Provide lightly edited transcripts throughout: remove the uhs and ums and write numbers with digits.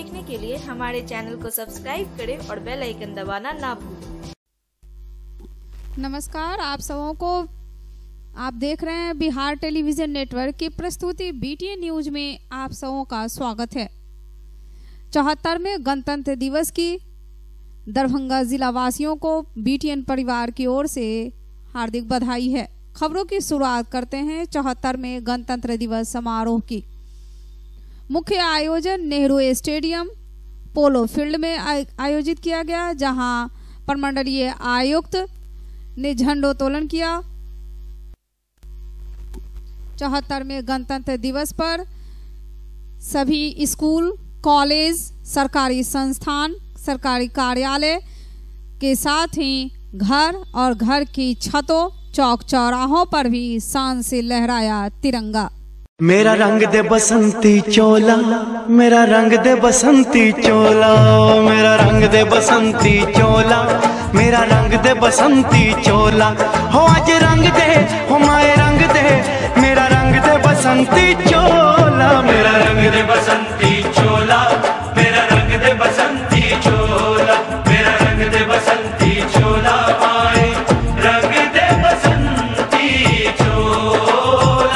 देखने के लिए हमारे चैनल को सब्सक्राइब करें और बेल आइकन दबाना ना भूलें। नमस्कार, आप सबों को आप देख रहे हैं बिहार टेलीविजन नेटवर्क की प्रस्तुति BTN न्यूज में आप सबों का स्वागत है। 74वें गणतंत्र दिवस की दरभंगा जिला वासियों को BTN परिवार की ओर से हार्दिक बधाई है। खबरों की शुरुआत करते हैं 74वें गणतंत्र दिवस समारोह की। मुख्य आयोजन नेहरू स्टेडियम पोलो फील्ड में आयोजित किया गया, जहां प्रमंडलीय आयुक्त ने झंडोत्तोलन किया। 74वें गणतंत्र दिवस पर सभी स्कूल, कॉलेज, सरकारी संस्थान, सरकारी कार्यालय के साथ ही घर और घर की छतों, चौक चौराहों पर भी शान से लहराया तिरंगा। मेरा रंग दे बसंती चोला, मेरा रंग दे बसंती चोला, मेरा रंग दे बसंती चोला, मेरा रंग दे बसंती चोला। हो आज रंग दे, हो माए रंग दे, मेरा रंग दे बसंती चोला, मेरा रंग दे बसंती चोला, मेरा रंग दे बसंती चोला, मेरा रंग दे बसंती चोला, माए रंग दे बसंती चोला।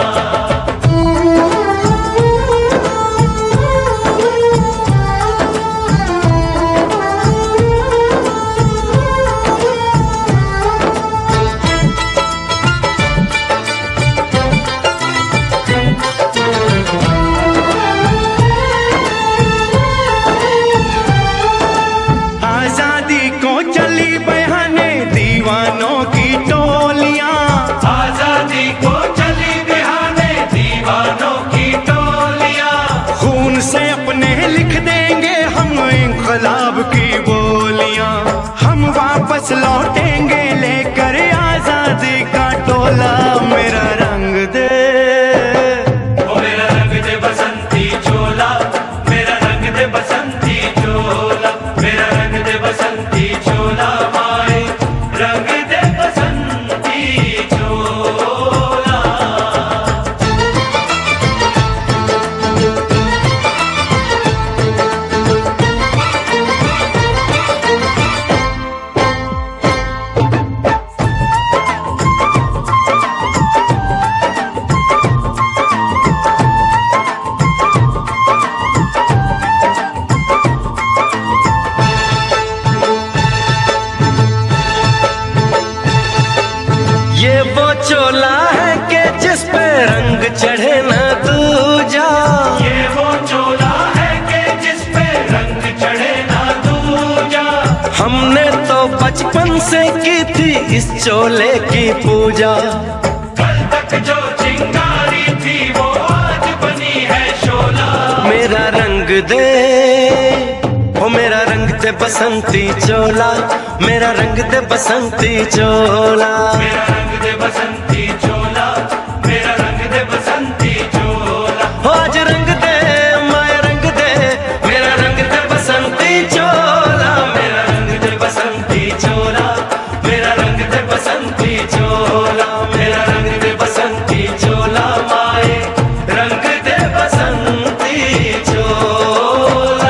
आजादी को चली बहाने दीवानों की टोलियां, आजादी को चली बहाने दीवानों की टोलियां। खून से अपने लिख देंगे हम इंकलाब की बोलियां, हम वापस लौटेंगे लेकर आजादी का टोला। मेरा रंग दे, ओ मेरा रंग दे बसंती चोला, मेरा रंग दे बसंती चोला, मेरा रंग दे बसंती चोला, माए रंग दे बसंती चोला। ये वो चोला है कि जिस पे रंग चढ़े ना दूजा, ये वो चोला है कि जिस पे रंग चढ़े ना दूजा। हमने तो बचपन से की थी इस चोले की पूजा, कल तक जो चिंगारी थी वो आज बनी है शोला। मेरा रंग दे, ओ मेरा रंग दे बसंती चोला, मेरा रंग दे बसंती चोला, मेरा रंग दे बसंती चोला, मेरा रंग दे बसंती चोला। हो आज रंग दे, माया रंग दे, मेरा रंग दे बसंती चोला, मेरा रंग दे बसंती चोला, मेरा रंग दे बसंती चोला, मेरा रंग दे बसंती चोला, माए रंग दे बसंती चोला।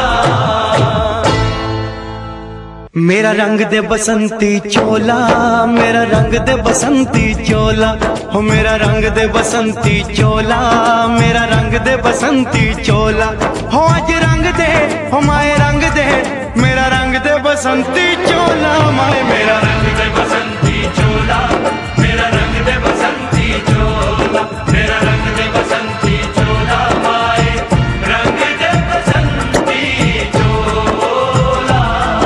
मेरा रंग दे बसंती चोला, मेरा रंग दे बसंती चोला, हो मेरा रंग दे बसंती चोला, मेरा रंग दे बसंती चोला। हो आज रंग दे, हो माए रंग दे, मेरा रंग दे बसंती चोला, माए मेरा रंग दे बसंती चोला, मेरा रंग दे बसंती चोला, मेरा रंग दे बसंती चोला, माए रंग दे बसंती चोला।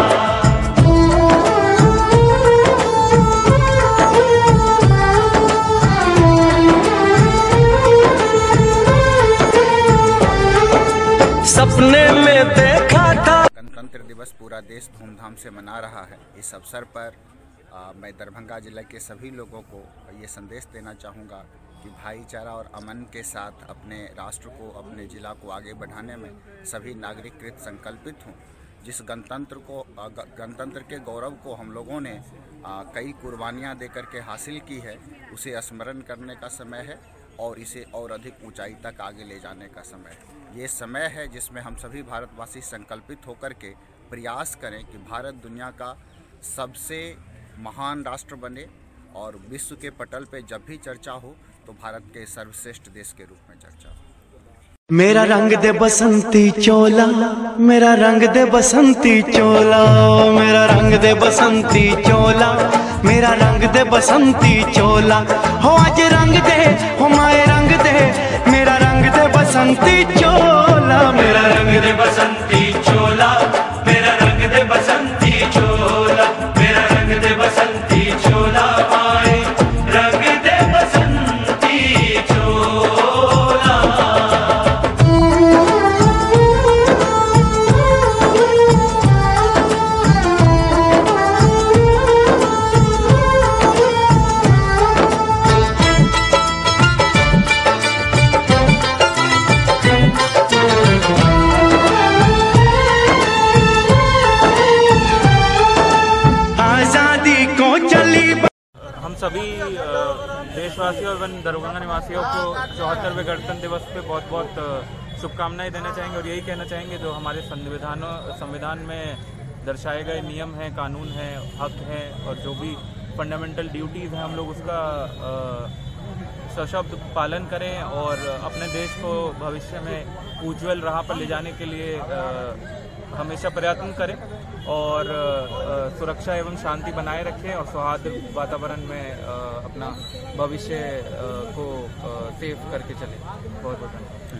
सपने में देखा था। गणतंत्र दिवस पूरा देश धूमधाम से मना रहा है। इस अवसर पर मैं दरभंगा जिले के सभी लोगों को ये संदेश देना चाहूँगा कि भाईचारा और अमन के साथ अपने राष्ट्र को, अपने ज़िला को आगे बढ़ाने में सभी नागरिक कृत संकल्पित हों। जिस गणतंत्र के गौरव को हम लोगों ने कई कुर्बानियाँ देकर के हासिल की है, उसे स्मरण करने का समय है और इसे और अधिक ऊंचाई तक आगे ले जाने का समय है। ये समय है जिसमें हम सभी भारतवासी संकल्पित होकर के प्रयास करें कि भारत दुनिया का सबसे महान राष्ट्र बने और विश्व के पटल पे जब भी चर्चा हो तो भारत के सर्वश्रेष्ठ देश के रूप में चर्चा हो। मेरा रंग दे बसंती चोला, मेरा रंग दे बसंती चोला, मेरा रंग दे बसंती चोला, मेरा रंग दे बसंती चोला, हो आज रंग दे, हो माए रंग दे, मेरा रंग दे बसंती चोला, मेरा रंग दे बसंती चोला, मेरा रंग दे बसंती चोला, मेरा रंग दे बसंती चोला, माए रंग दे बसंती चोला। हम सभी देशवासियों एवं दरभंगा निवासियों को 74वें गणतंत्र दिवस पे बहुत बहुत शुभकामनाएं देना चाहेंगे और यही कहना चाहेंगे जो हमारे संविधान में दर्शाए गए नियम हैं, कानून हैं, हक हैं और जो भी फंडामेंटल ड्यूटीज़ हैं हम लोग उसका सशब्द पालन करें और अपने देश को भविष्य में उज्ज्वल राह पर ले जाने के लिए हमेशा प्रयत्न करें और सुरक्षा एवं शांति बनाए रखें और सौहार्द वातावरण में अपना भविष्य को सेव करके चलें। बहुत बहुत धन्यवाद।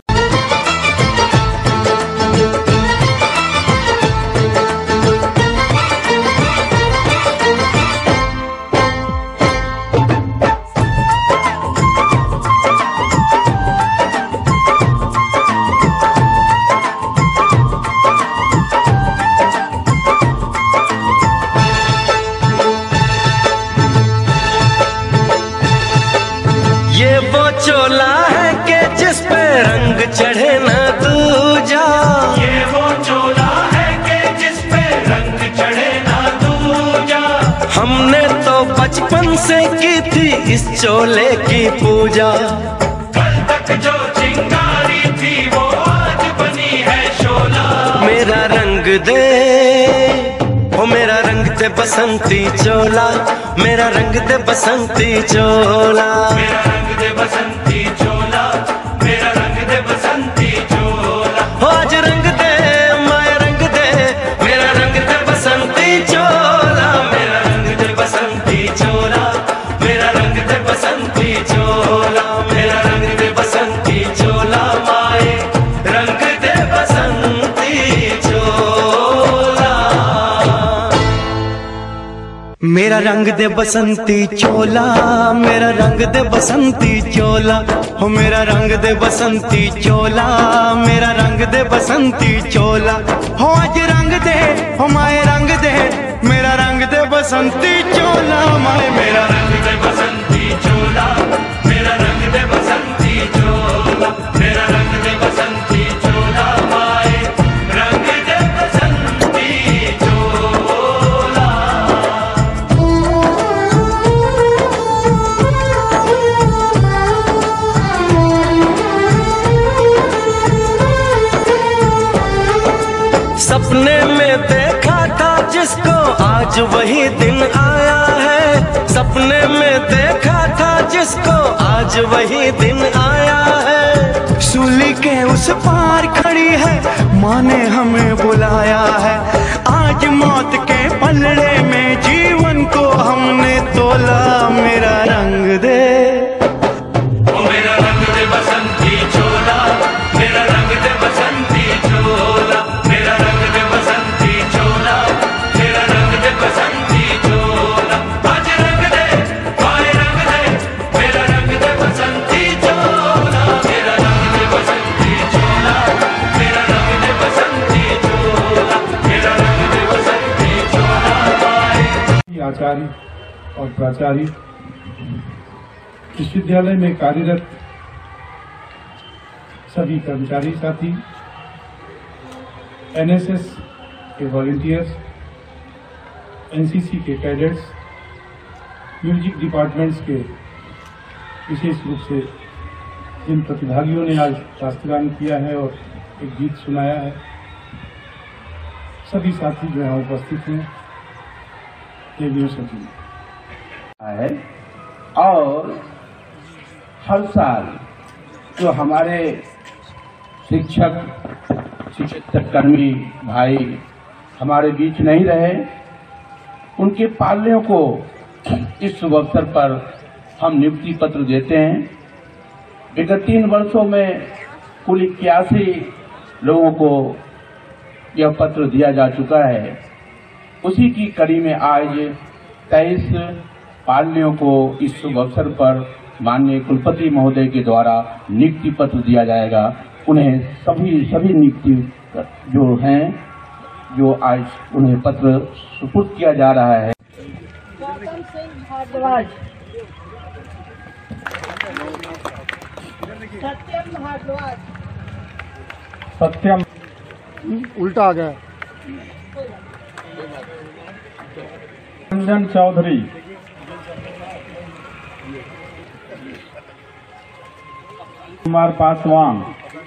ये वो चोला है कि जिस पे रंग चढ़े ना दूजा, ये वो चोला है कि जिस पे रंग चढ़े ना दूजा, हमने तो बचपन से की थी इस चोले की पूजा, कल तक जो चिंगारी थी वो आज बनी है शोला, मेरा रंग दे, ओ मेरा रंग दे बसंती चोला, मेरा रंग दे बसंती चोला, मेरा रंग दे बसंती चोला, मेरा रंग दे बसंती चोला, हो आज रंग दे, माया रंग दे, मेरा रंग दे बसंती चोला, मेरा रंग दे बसंती चोला, मेरा रंग दे बसंती चोला, मेरा रंग दे बसंती चोला, माए रंग दे बसंती चोला, मेरा रंग दे बसंती चोला, मेरा रंग दे बसंती चोला, हो मेरा रंग दे बसंती चोला, मेरा रंग दे बसंती चोला, हो आज रंग दे, हो माए रंग दे, मेरा रंग दे बसंती चोला, माए मेरा रंग दे बसंती चोला, मेरा रंग दे बसंती चोला, मेरा रंग दे बसंती चोला, माए रंग दे बसंती चोला। सपने में देखा था जिसको आज वही दिन आया है, सपने में देखा था जिसको आज वही दिन आया है, सूली के उस पार खड़ी है माँ ने हमें बुलाया है, आज मौत के पलड़े में जीवन को हमने तोला, मेरा रंग दे, ओ मेरा रंग दे बसंती चोला, मेरा रंग दे बसंती चोला, मेरा रंग दे बसंती चोला, मेरा रंग दे बसंती चोला, आज रंग दे, माए रंग दे, मेरा रंग दे बसंती चोला, मेरा रंग दे बसंती चोला, मेरा रंग दे बसंती चोला, मेरा रंग दे बसंती चोला, माए। आचार्य और प्राचार्य, विश्वविद्यालय में कार्यरत सभी कर्मचारी साथी, एनएसएस के वॉलंटियर्स, एनसीसी के कैडेट्स, म्यूजिक डिपार्टमेंट्स के विशेष रूप से जिन प्रतिभागियों ने आज शास्त्रगान किया है और एक गीत सुनाया है, सभी साथी जो है उपस्थित हैं, देवियों सभी है। और हर साल जो हमारे शिक्षक कर्मी भाई हमारे बीच नहीं रहे, उनके पालने को इस शुभ अवसर पर हम नियुक्ति पत्र देते हैं। विगत 3 वर्षों में कुल 81 लोगों को यह पत्र दिया जा चुका है। उसी की कड़ी में आज 23 पालनियों को इस शुभ अवसर पर माननीय कुलपति महोदय के द्वारा नियुक्ति पत्र दिया जाएगा। उन्हें सभी नियुक्ति जो हैं, जो आज उन्हें पत्र सुपुर्द किया जा रहा है। सत्यम उल्टा आ गया। रंजन चौधरी, कुमार पासवान,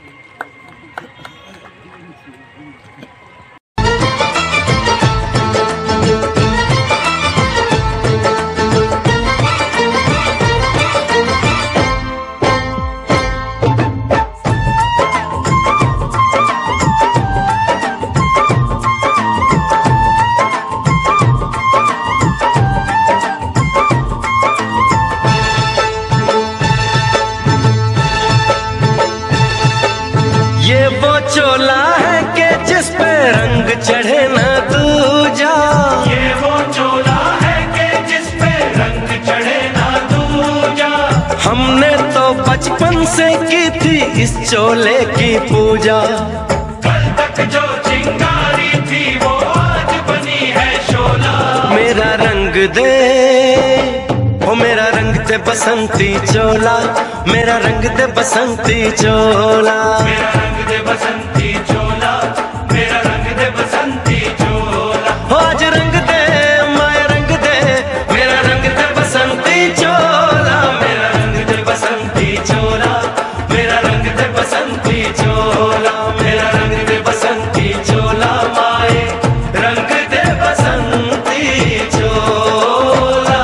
चोला है कि जिस पे रंग चढ़े न दूजा। ये वो चोला है कि जिस पे रंग चढ़े न दूजा। हमने तो बचपन से की थी इस चोले की पूजा। कल तक जो चिंगारी थी वो आज बनी है शोला। मेरा रंग दे, ओ मेरा रंग दे बसंती चोला। मेरा रंग दे बसंती चोला। मेरा रंग दे बसंती चोला। मेरा रंग दे बसंती चोला। हो आज रंग दे माया रंग दे। मेरा रंग दे बसंती चोला। मेरा रंग दे बसंती चोला। मेरा रंग दे बसंती चोला। मेरा रंग दे बसंती चोला। माए रंग दे बसंती चोला।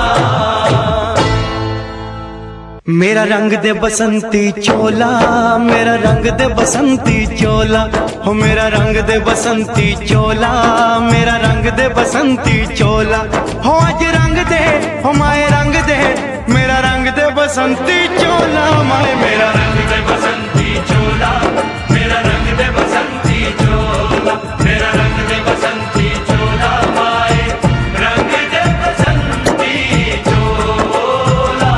मेरा रंग दे बसंती चोला। मेरा रंग दे बसंती चोला। हो मेरा रंग दे बसंती चोला। मेरा रंग दे बसंती चोला। हो आज रंग दे, हो माए रंग दे। मेरा रंग दे बसंती चोला। माए मेरा रंग दे बसंती चोला। मेरा रंग दे बसंती चोला। मेरा रंग दे बसंती चोला। माए रंग दे बसंती चोला।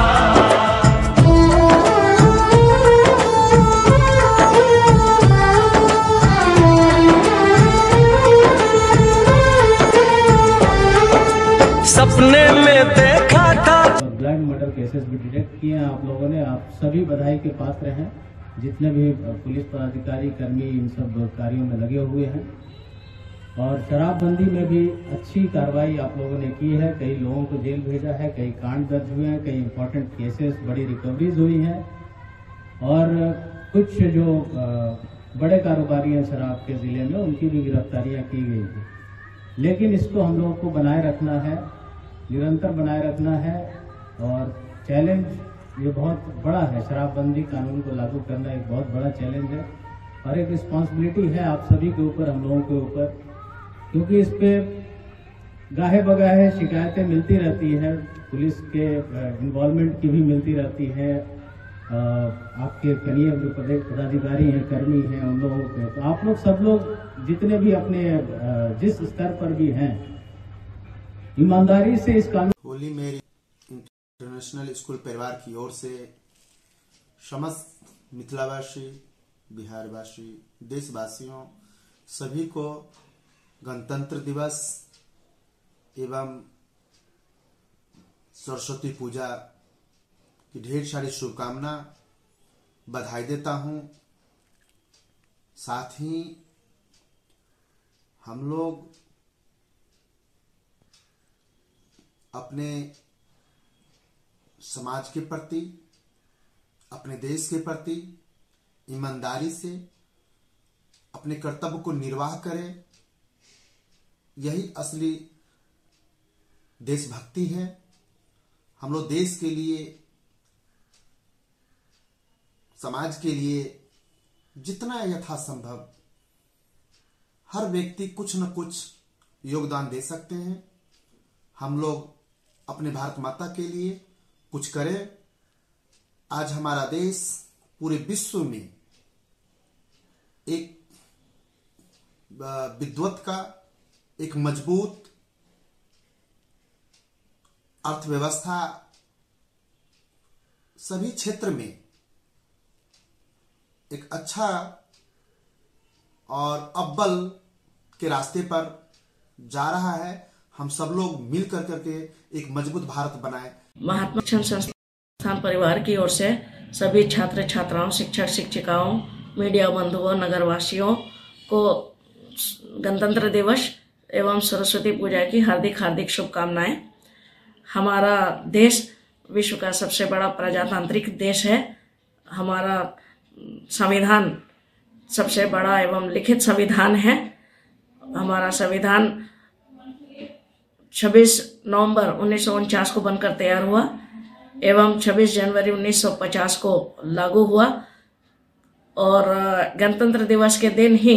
सपने में देखा था। ब्लाइंड मर्डर केसेस भी डिटेक्ट किए हैं आप लोगों ने। आप सभी बधाई के पात्र हैं, जितने भी पुलिस पदाधिकारी कर्मी इन सब कार्यों में लगे हुए हैं। और शराबबंदी में भी अच्छी कार्रवाई आप लोगों ने की है। कई लोगों को जेल भेजा है, कई कांड दर्ज हुए हैं, कई इंपॉर्टेंट केसेस, बड़ी रिकवरीज हुई हैं। और कुछ जो बड़े कारोबारी हैं शराब के जिले में, उनकी भी गिरफ्तारियां की गई थी। लेकिन इसको हम लोगों को बनाए रखना है, निरंतर बनाए रखना है। और चैलेंज ये बहुत बड़ा है। शराबबंदी कानून को लागू करना एक बहुत बड़ा चैलेंज है और एक रिस्पॉन्सिबिलिटी है आप सभी के ऊपर, हम लोगों के ऊपर, क्योंकि इस पे गाहे बगाहे शिकायतें मिलती रहती हैं। पुलिस के इन्वॉल्वमेंट की भी मिलती रहती है। आपके करीय जो पदाधिकारी हैं, कर्मी हैं, उन लोगों के, तो आप लोग सब लोग जितने भी अपने जिस स्तर पर भी हैं, ईमानदारी से इस कानून। होली मेरी इंटरनेशनल स्कूल परिवार की ओर से समस्त मिथिलावासी, बिहारवासी, देशवासियों सभी को गणतंत्र दिवस एवं सरस्वती पूजा की ढेर सारी शुभकामना, बधाई देता हूं। साथ ही हम लोग अपने समाज के प्रति, अपने देश के प्रति ईमानदारी से अपने कर्तव्य को निर्वाह करें। यही असली देशभक्ति है। हम लोग देश के लिए, समाज के लिए जितना यथासंभव हर व्यक्ति कुछ न कुछ योगदान दे सकते हैं। हम लोग अपने भारत माता के लिए कुछ करें। आज हमारा देश पूरे विश्व में एक विद्वत का, एक मजबूत अर्थव्यवस्था, सभी क्षेत्र में एक अच्छा और अव्वल के रास्ते पर जा रहा है। हम सब लोग मिल कर करके एक मजबूत भारत बनाएं। महात्मा शिक्षण संस्थान परिवार की ओर से सभी छात्र छात्राओं, शिक्षक शिक्षिकाओं, मीडिया बंधुओं, नगरवासियों को गणतंत्र दिवस एवं सरस्वती पूजा की हार्दिक हार्दिक शुभकामनाएं। हमारा देश विश्व का सबसे बड़ा प्रजातांत्रिक देश है। हमारा संविधान सबसे बड़ा एवं लिखित संविधान है। हमारा संविधान 26 नवंबर 1949 को बनकर तैयार हुआ एवं 26 जनवरी 1950 को लागू हुआ और गणतंत्र दिवस के दिन ही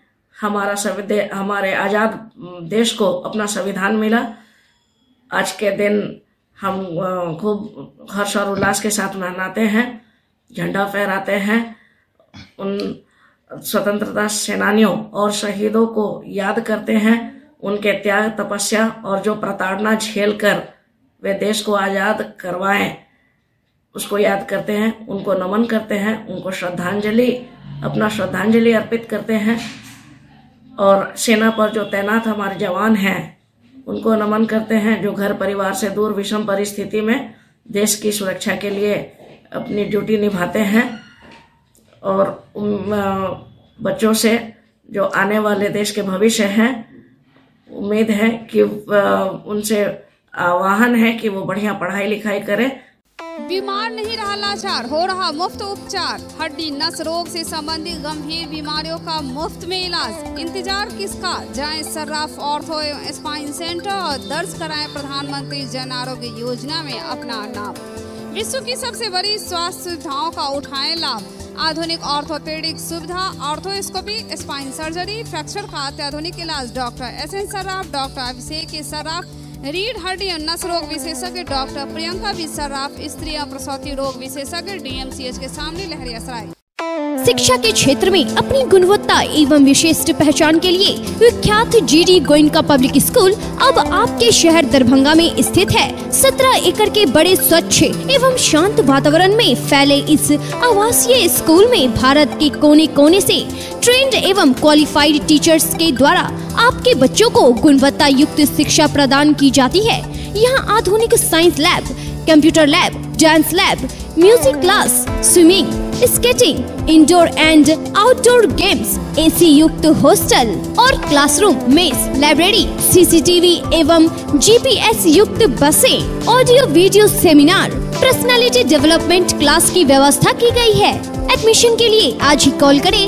हमारे आज़ाद देश को अपना संविधान मिला। आज के दिन हम खूब हर्ष और उल्लास के साथ मनाते हैं, झंडा फहराते हैं, उन स्वतंत्रता सेनानियों और शहीदों को याद करते हैं, उनके त्याग, तपस्या और जो प्रताड़ना झेलकर वे देश को आज़ाद करवाएं उसको याद करते हैं, उनको नमन करते हैं, उनको अपना श्रद्धांजलि अर्पित करते हैं। और सेना पर जो तैनात हमारे जवान हैं उनको नमन करते हैं, जो घर परिवार से दूर विषम परिस्थिति में देश की सुरक्षा के लिए अपनी ड्यूटी निभाते हैं। और बच्चों से जो आने वाले देश के भविष्य हैं, उम्मीद है कि उनसे आह्वान है कि वो बढ़िया पढ़ाई लिखाई करें। बीमार नहीं रहा लाचार, हो रहा मुफ्त उपचार। हड्डी नस रोग से संबंधित गंभीर बीमारियों का मुफ्त में इलाज। इंतजार किसका, जाएं सर्राफ ऑर्थो एवं स्पाइन सेंटर और दर्ज कराएं प्रधानमंत्री जन आरोग्य योजना में अपना नाम। विश्व की सबसे बड़ी स्वास्थ्य सुविधाओं का उठाएं लाभ। आधुनिक ऑर्थोपेडिक सुविधा, ऑर्थोस्कोपी, स्पाइन सर्जरी, फ्रैक्चर का अत्याधुनिक इलाज। Doctor SN Sarraf, doctor Abhishek Sarraf, रीढ़ हड्डी और नस रोग विशेषज्ञ डॉक्टर प्रियंका बी सर्राफ, स्त्री और प्रसूति रोग विशेषज्ञ DMCH के सामने लहरियासराय। शिक्षा के क्षेत्र में अपनी गुणवत्ता एवं विशिष्ट पहचान के लिए विख्यात GD गोयनका पब्लिक स्कूल अब आपके शहर दरभंगा में स्थित है। 17 एकड़ के बड़े स्वच्छ एवं शांत वातावरण में फैले इस आवासीय स्कूल में भारत के कोने कोने से ट्रेंड एवं क्वालिफाइड टीचर्स के द्वारा आपके बच्चों को गुणवत्ता युक्त शिक्षा प्रदान की जाती है। यहाँ आधुनिक science lab, computer lab, dance lab, music class, swimming, skating, indoor and outdoor games, AC युक्त हॉस्टल और क्लासरूम, मेस, लाइब्रेरी, CCTV एवं GPS युक्त बसें, audio video seminar, personality development class की व्यवस्था की गई है। एडमिशन के लिए आज ही कॉल करें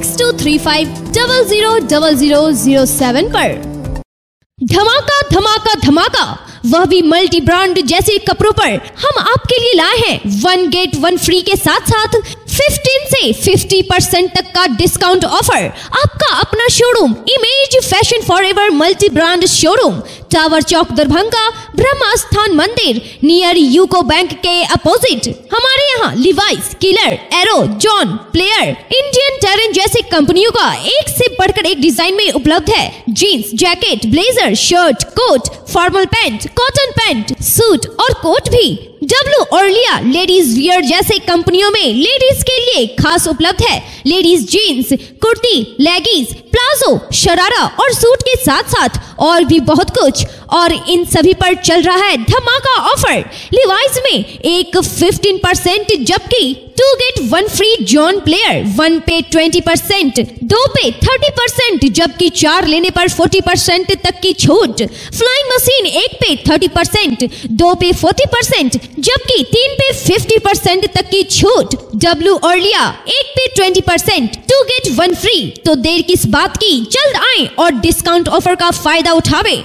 6235000007 पर। धमाका धमाका धमाका, वह भी मल्टी ब्रांड जैसे कपड़ों पर हम आपके लिए लाए हैं 1 गेट 1 फ्री के साथ साथ 15 से 50% तक का डिस्काउंट ऑफर। आपका अपना showroom image fashion forever multi brand showroom, tower चौक दरभंगा, ब्रह्मा स्थान मंदिर नियर यूको बैंक के अपोजिट। हमारे यहाँ Levi's, Killer, Arrow, John, Player, Indian Terrain जैसे कंपनियों का एक से बढ़कर एक डिजाइन में उपलब्ध है। Jeans, jacket, blazer, shirt, coat, formal pant, cotton pant, suit और कोट भी। डब्लू और लिया लेडीज वियर जैसे कंपनियों में लेडीज के लिए खास उपलब्ध है। Ladies jeans, kurti, leggings, palazzo, sharara और सूट के साथ साथ और भी बहुत कुछ। और इन सभी पर चल रहा है धमाका ऑफर। लिवाइस में एक 15% जबकि 2 get 1 फ्री जॉन प्लेयर, 1 पे 20%, 2 पे 30% जबकि 4 लेने पर 40% तक की छूट। फ्लाइंग मशीन 1 पे 30%, 2 पे 40% जबकि 3 पे 50% तक की छूट। डब्ल्यू और लिया 1 पे 20%, 2 get 1 फ्री। तो देर किस बात की, जल्द आएं और डिस्काउंट ऑफर का फायदा उठावे।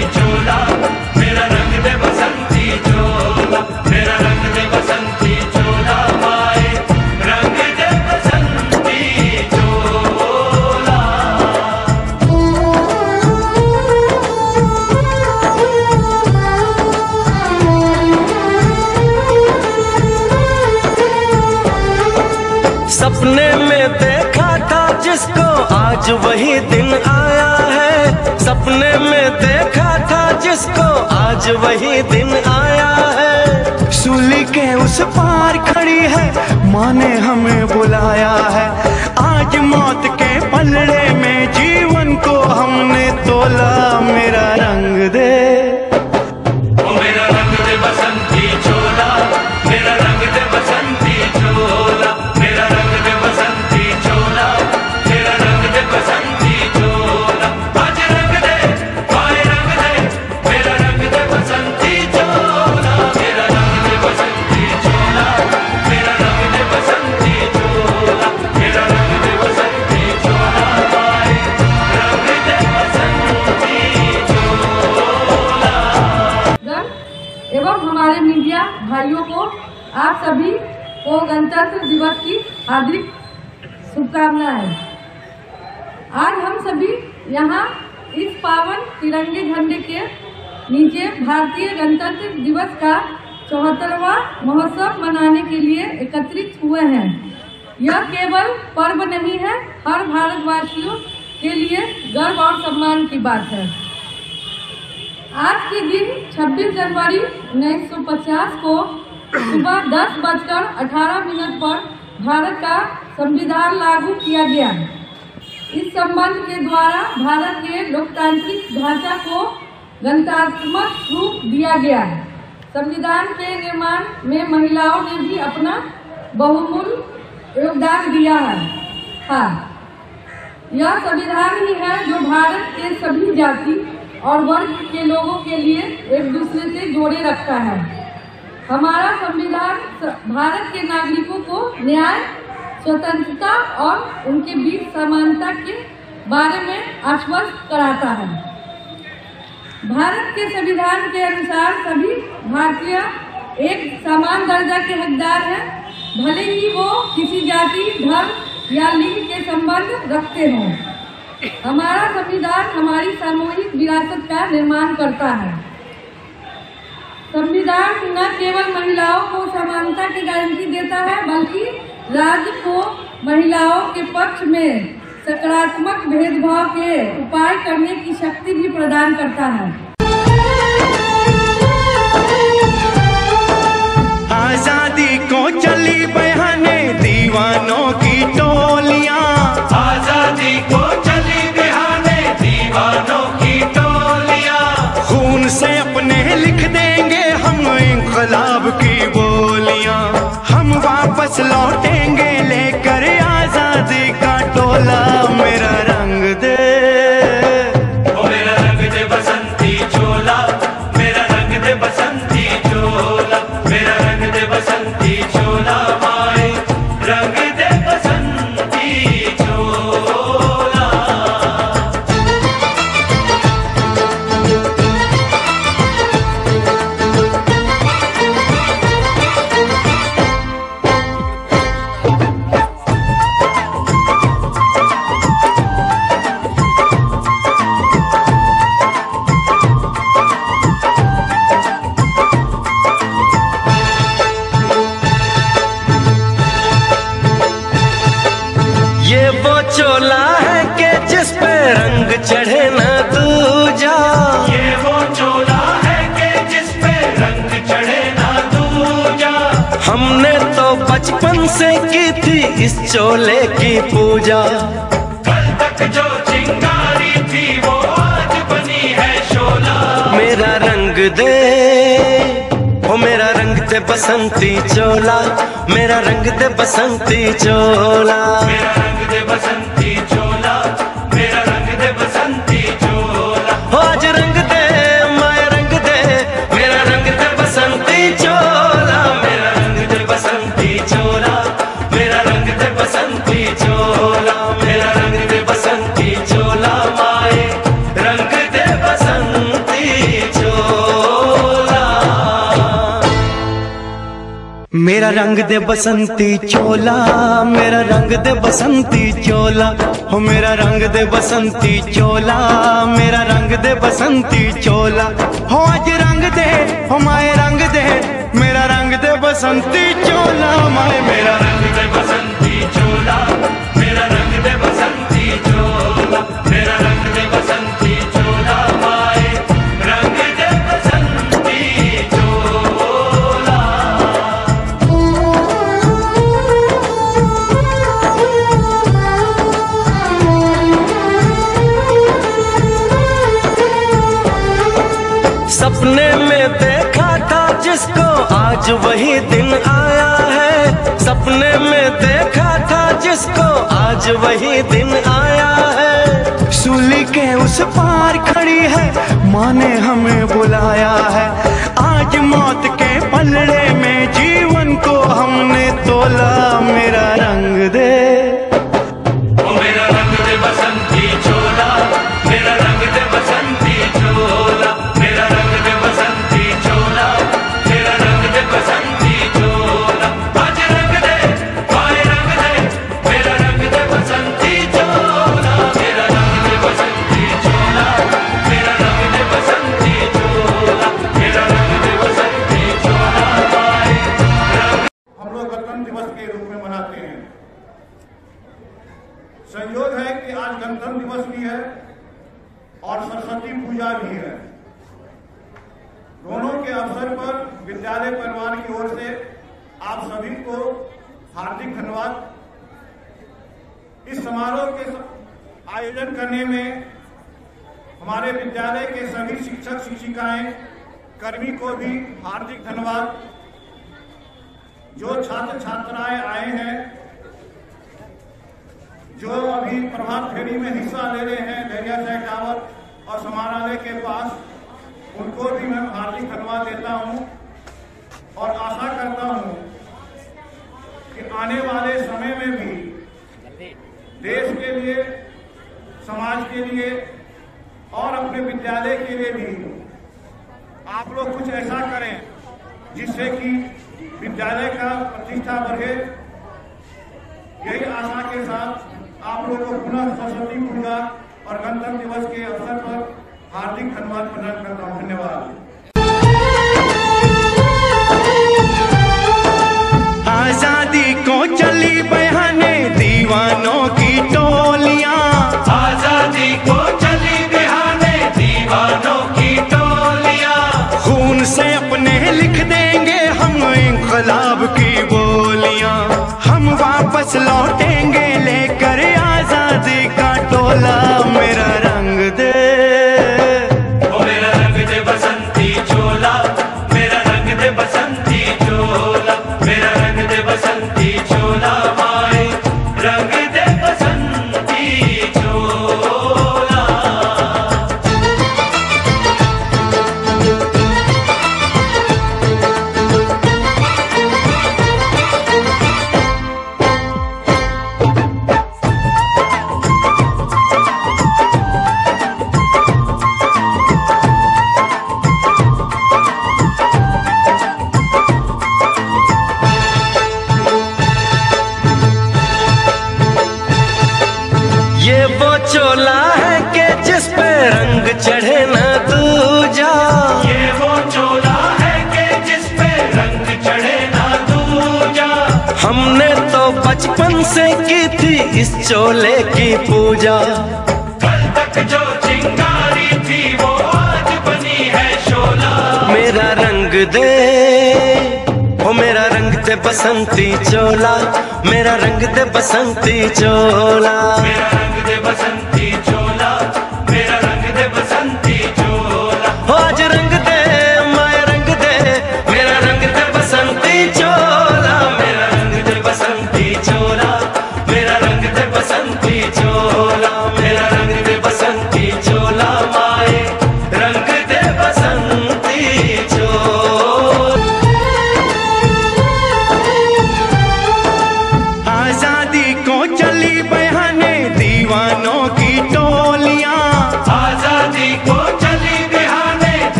सपने में देखा था जिसको आज वही दिन आया है। सपने में देखा था जिसको आज वही दिन आया है। सूली के उस पार खड़ी है, माँ ने हमें बुलाया है। आज मौत के पलड़े में जीवन को हमने तोला। मेरा रंग दे, ओ मेरा रंग दे बसंती चोला, मेरा रंग दे बसंती चोला, मेरा रंग दे बसंती चोला, मेरा रंग दे बसंती चोला। आज रंग दे, आए रंग दे, मेरा रंग दे बसंती चोला, मेरा रंग दे बसंती चोला, मेरा रंग दे बसंती चोला, मेरा रंग दे बसंती चोला, आए रंग दे बसंती चोला। एवं हमारे मीडिया भाइयों को, आप सभी को गणतंत्र दिवस की हार्दिक शुभकामनाएं। आज हम सभी यहाँ इस पावन तिरंगे झंडे के नीचे भारतीय गणतंत्र दिवस का 74वां महोत्सव मनाने के लिए एकत्रित हुए हैं। यह केवल पर्व नहीं है, हर भारतवासियों के लिए गर्व और सम्मान की बात है। आज के दिन 26 जनवरी 1950 को सुबह 10:18 पर भारत का संविधान लागू किया गया। इस संबंध के द्वारा भारत के लोकतांत्रिक ढांचा को गणतंत्रात्मक रूप दिया गया। संविधान के निर्माण में महिलाओं ने भी अपना बहुमूल्य योगदान दिया है। हाँ, यह संविधान ही है जो भारत के सभी जाति और वर्ग के लोगों के लिए एक दूसरे से जोड़े रखता है। हमारा संविधान भारत के नागरिकों को न्याय, स्वतंत्रता और उनके बीच समानता के बारे में आश्वस्त कराता है। भारत के संविधान के अनुसार सभी भारतीय एक समान दर्जा के हकदार हैं, भले ही वो किसी जाति, धर्म या लिंग के संबंध रखते हों। हमारा संविधान हमारी सामूहिक विरासत का निर्माण करता है। संविधान न केवल महिलाओं को समानता की गारंटी देता है, बल्कि राज्य को महिलाओं के पक्ष में सकारात्मक भेदभाव के उपाय करने की शक्ति भी प्रदान करता है। आजादी को चली बहाने दीवानों की टोलियां, आजादी को चली बहाने दीवानों की टोलियां। खून से अपने लिख देंगे हम इंकलाब की बोलियां। हम वापस लौटेंगे लेकर आजादी का टोला। मेरा रंग दे, ओ मेरा रंग दे बसंती चोला, मेरा रंग दे बसंती चोला, मेरा रंग दे बसंती चोला, माए रंग दे बसंती चोला। ये वो चोला है कि जिस पे रंग चढ़े ना दूजा। ये वो चोला है कि जिस पे रंग चढ़े ना दूजा। हमने तो बचपन से की थी इस चोले की पूजा। कल तक जो चिंगारी थी वो आज बनी है शोला। मेरा दे, ओ मेरा रंग दे बसंती चोला, मेरा रंग दे बसंती चोला, मेरा रंग दे बसंती चोला, मेरा रंग दे बसंती चोला। हो आज रंग दे माया रंग दे, मेरा रंग दे बसंती चोला, मेरा रंग दे बसंती चोला, मेरा रंग दे बसंती चोला, मेरा रंग दे बसंती चोला, माए रंग दे बसंती चोला। मेरा रंग दे बसंती चोला, मेरा रंग दे बसंती चोला, हो मेरा रंग दे बसंती चोला, मेरा रंग दे बसंती चोला। हो आज रंग दे, हो माए रंग दे, मेरा रंग दे बसंती चोला, माए मेरा रंग दे बसंती चोला, मेरा रंग दे बसंती चोला, मेरा रंग दे बसंती चोला, माए रंग दे बसंती चोला। सपने में देखा था जिसको आज वही दिन आया है, सपने में देखा था जिसको आज वही दिन आया है। सूली के उस पार खड़ी है, माँ ने हमें बुलाया है। आज मौत के पलड़े में जीवन को हमने तोला, मेरा रंग दे, ओ मेरा रंग दे बसंती चोला, मेरा रंग दे बसंती चोला, मेरा रंग दे बसंती चोला, मेरा रंग दे बसंती चोला। आज रंग दे माए रंग दे, मेरा रंग दे बसंती चोला, मेरा रंग दे बसंती चोला, मेरा रंग दे बसंती चोला, मेरा रंग दे बसंती चोला, माए रंग। हम लोग गणतंत्र दिवस के रूप में मनाते हैं। संयोग है कि आज गणतंत्र दिवस भी है और सरस्वती पूजा भी है। दोनों के अवसर पर विद्यालय परिवार की ओर से आप सभी को हार्दिक धन्यवाद। इस समारोह के आयोजन करने में हमारे विद्यालय के सभी शिक्षक शिक्षिकाएं कर्मी को भी हार्दिक धन्यवाद। जो छात्र छात्राएं आए हैं, जो अभी प्रभात फेरी में हिस्सा ले रहे हैं दरिया साइड टावर और समारालय के पास, उनको भी मैं हार्दिक धन्यवाद देता हूं और आशा करता हूं कि आने वाले समय में भी देश के लिए, समाज के लिए और अपने विद्यालय के लिए भी आप लोग कुछ ऐसा करें जिससे कि विद्यालय का प्रतिष्ठा बढ़े। यही आशा के साथ आप लोगों को पुनः सरस्वती पूजा और गणतंत्र दिवस के अवसर पर हार्दिक धन्यवाद प्रदान करता हूं। धन्यवाद। आजादी को चली बहाने दीवानों की टोलियां, आजादी को चली बहाने दीवानों की टोलियां, खून से अपने लिख देंगे हम इंकलाब की बोलियां। हम वापस लौटेंगे लेकर आजादी का टोला, मेरा रंग दे, ओ मेरा रंग दे बसंती चोला, मेरा रंग दे बसंती चोला, मेरा रंग दे बसंती चोला, माए रंग दे बसंती चोला। ये वो चोला है कि जिस पे रंग चढ़े न दूजा, ये वो चोला है कि जिस पे रंग चढ़े ना दूजा। हमने तो बचपन से की थी इस चोले की पूजा। कल तक जो चिंगारी थी वो आज बनी है शोला, मेरा रंग दे, ओ मेरा रंग दे बसंती चोला, मेरा रंग दे बसंती चोला, मेरा रंग दे बसंती चोला, मेरा रंग दे बसंती चोला। आज रंग दे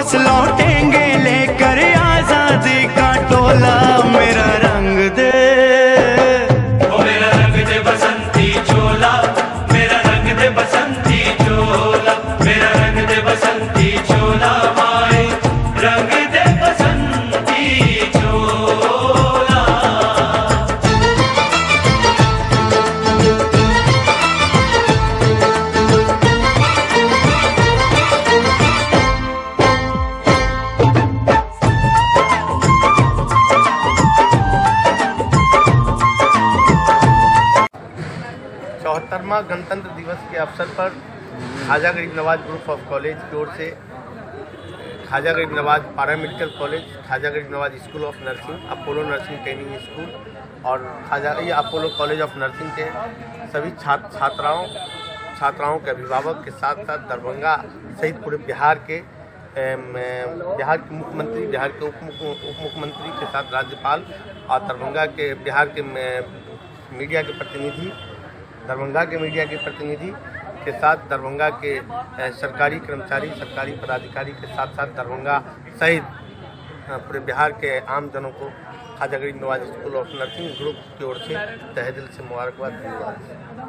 वापस लौटेंगे लेकर आजादी का टोला। मेरा रंग दे ओ मेरा रंग दे बसंती चोला, मेरा रंग दे बसंती चोला, मेरा रंग दे बसंती चोला माए, रंग दे बसंती चोला। चौहत्तरवां गणतंत्र दिवस के अवसर पर Khwaja Garib Nawaz group of college की ओर से Khwaja Garib Nawaz paramedical college, Khwaja Garib Nawaz school of nursing, Apollo nursing training school और Khwaja Apollo college of nursing के सभी छात्राओं के अभिभावक के साथ साथ दरभंगा सहित पूरे बिहार के मुख्यमंत्री, बिहार के उप मुख्यमंत्री के साथ राज्यपाल और दरभंगा के बिहार के मीडिया के प्रतिनिधि, दरभंगा के मीडिया के प्रतिनिधि के साथ दरभंगा के सरकारी कर्मचारी, सरकारी पदाधिकारी के साथ साथ दरभंगा सहित पूरे बिहार के आम जनों को Khwaja Garib Nawaz school of nursing group की ओर से तहे दिल से मुबारकबाद, धन्यवाद।